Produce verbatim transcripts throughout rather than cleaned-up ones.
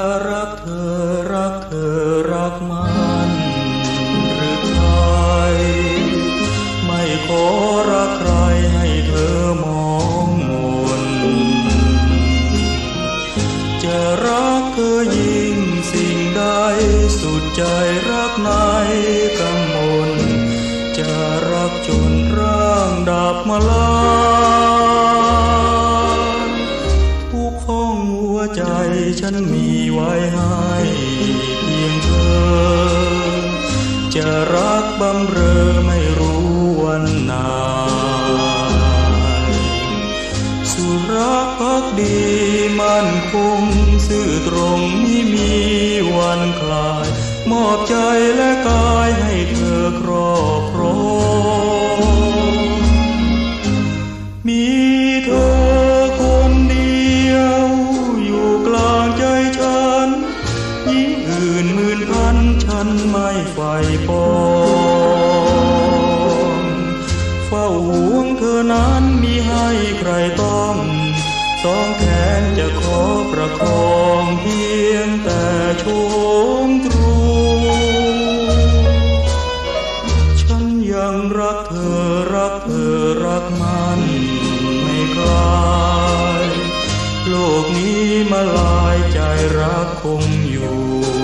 รักเธอรักเธอรักมันหรือใครไม่ขอรักใครให้เธอมองมนจะรักเธอยิ่งสิ่งใดสุดใจรักในกำมลจะรักจนร่างดับมาลายทุกห้องหัวใจฉันมีไว้ให้เพียงเธอจะรักบำเรอไม่รู้วันไหนสุรักภักดีมั่นคงซื่อตรงไม่มีวันคลายมอบใจและกายให้เธอครอบครองมีเธอคนเดียวอยู่กลางใจฉันยิ่งอื่นหมื่นพันฉันไม่ใฝ่ปองเฝ้าห่วงเธอนั้นมิให้ใครต้องสองแขนจะขอประคองเพียงแต่ชมตรูฉันยังรักเธอรักเธอรักมันไม่คลายโลกนี้มาลายใจรักคงอยู่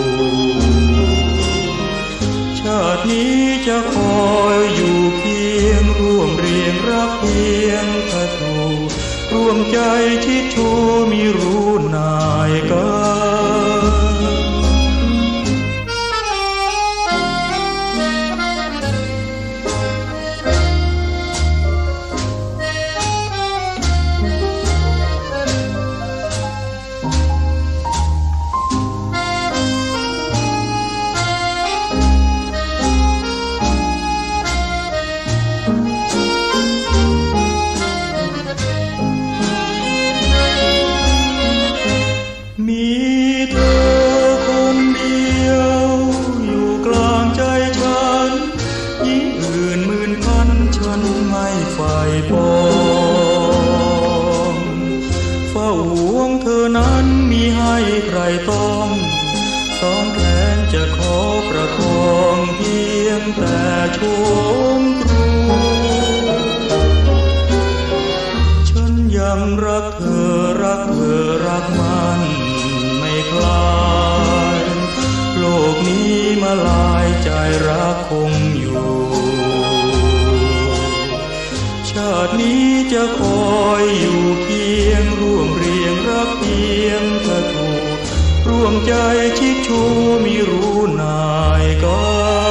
ชาตินี้จะคอยอยู่เพียงร่วมเรียงรักเพียงเธอทูร่วมใจชิดชูมีรู้นายกันมีเธอคนเดียวอยู่กลางใจฉันยิ่งอื่นหมื่นพันฉันไม่ใฝ่ปองเฝ้าห่วงเธอนั้นมิให้ใครต้องสองแขนจะขอประคองเพียงแต่ชมตรูฉันยังรักเธอรักเธอรักมันไม่คลายโลกนี้มาลายใจรักคงอยู่ชาตินี้จะคอยอยู่เพียงร่วมเรียงรักเพียงเธอถูกร่วมใจชิดชูมีรู้นายกัน